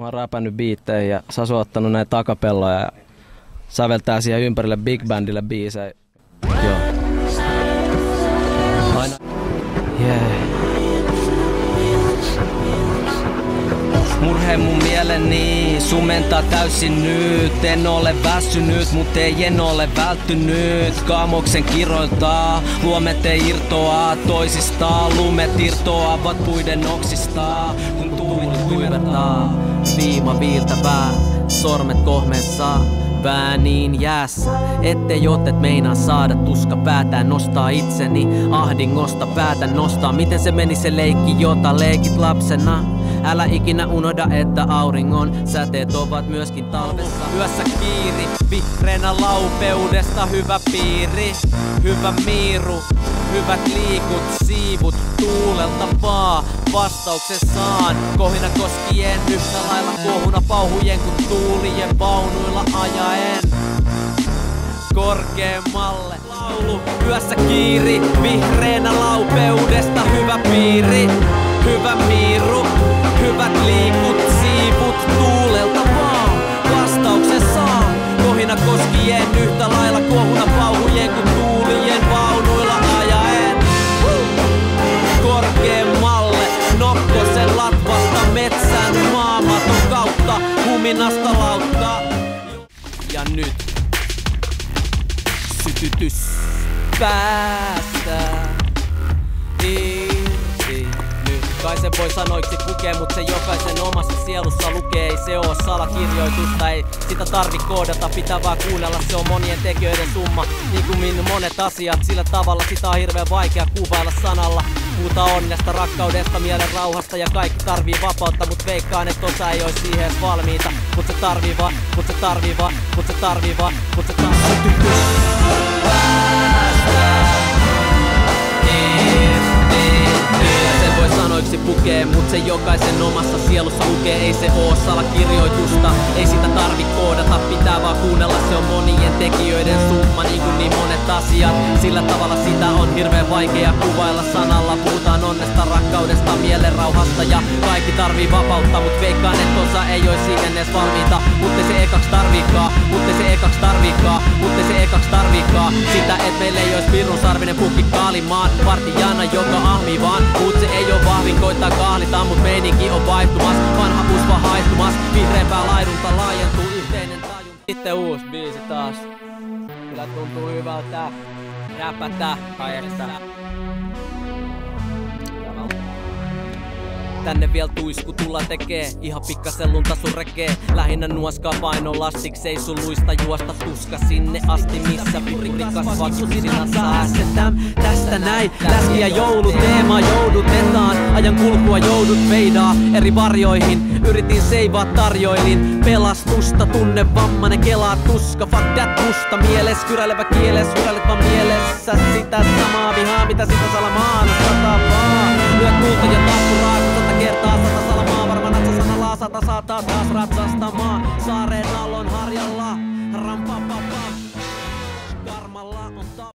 Mä oon räpännyt biitteihin ja Sasu on ottanut näitä takapelloja ja säveltää siihen ympärille big bandille biisejä. Joo. Aina. Yeah. Murheen mun mieleni sumentaa täysin nyt. En ole väsynyt, mut en ole välttynyt kaamoksen kiroilta. Luomet ei irtoa toisistaan, lumet irtoavat puiden oksista. Kun tuuli tuivertaa, viima viiltävää, sormet kohmeessa. Pää niin jäässä, ettei otet meinaa saada. Tuska päätään nostaa itseni, ahdingosta päätän nostaa. Miten se meni se leikki, jota leikit lapsena? Älä ikinä unohda, että auringon säteet ovat myöskin talvessa. Yössä kiiri, vihreänä laupeudesta hyvä piiri. Hyvä miiru, hyvät liikut, siivut tuulelta vaan. Vastauksen saan, kohina koskien yhtä lailla kohuna pauhujen kun tuulien vaunuilla ajaen. Korkeammalle laulu, yössä kiiri, vihreänä laupeudesta hyvä piiri. Hyvä miiru, hyvät liikut, siivut tuulelta vaan. Vastauksen saa, kohina koskien yhtä lailla kohuna pauhujen kun tuulien vaunuilla ajaen. Korkeammalle, nokkosen latvasta metsän maamaton kautta, huminasta lautta. Ja nyt sytytys päästä irti. Nyt kai se voi sanoiksi pukea, mut se jokaisen omassa sielussa lukee. Ei se oo salakirjoitusta, ei sitä tarvi koodata, pitää vaan kuunnella, se on monien tekijöiden summa. Niin kuin monet asiat, sillä tavalla sitä on hirveän vaikea kuvailla sanalla. Puhuta onnesta, rakkaudesta, mielen rauhasta ja kaikki tarvii vapautta. Mut veikkaan, et osa ei ois siihen edes valmiita. Mut se tarvii vaan, mut se tarvii vaan, mut se tarvii vaan, mut se tarvii voi sanoiksi pukee, mut se jokaisen omassa sielussa lukee. Ei se oo salakirjoitusta, ei sitä tarvi koodata, pitää vaan kuunnella, se on monien tekijöiden summa. Niin kuin niin monet asiat, sillä tavalla sitä on hirveän vaikea kuvailla sanalla. Puhutaan onnesta, rakkaudesta, mielenrauhasta ja kaikki tarvii vapautta. Mut veikkaan, et osa ei ois siihen edes valmiita. Mut ei se ekaks tarviikaan, mut ei se ekaks tarviikaan, mut ei se ekaks tarviikaan sitä, et meille ei ois pirun sarvinen pukki kaalimaan. Partijana, joka ahmii vaan, mut se ei oo vahvin, koittaa kahlita, mut meininki on vaihtumas. Vanha usva haihtumas, vihreämpää laidunta laajentuu yhteinen tajun. Sitten uusi biisi taas. Kyllä tuntuu hyvältä räpätä ajasta. Tänne vielä tuisku tulla tekee, ihan pikkasen lunta sun rekee. Lähinnä nuoskaa paino lastiksi, ei sun luista juosta tuska sinne asti, missä purikas vakuusina säästetään. Tästä näin, läski ja jouluteema joudutetaan. Ajan kulkua joudut veidaa eri varjoihin. Yritin seivaa tarjoilin pelastusta, tunne vammanen kelaa tuska. Fuck that musta mieles, kyräilevä kieles, hyräilet vaan mielessä sitä samaa vihaa, mitä sitä salamaana sataa vaan. Lyöt tulta ja tappuraa.